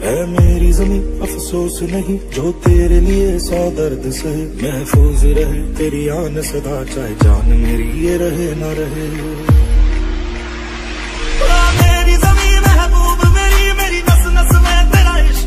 है मेरी ज़मीं अफसोस नहीं, जो तेरे लिए 100 दर्द सहे। महफूज रहे तेरी आन सदा, चाहे जान मेरी ये रहे ना रहे। मेरी ज़मीं महबूब मेरी, मेरी नस नस में तेरा इश्क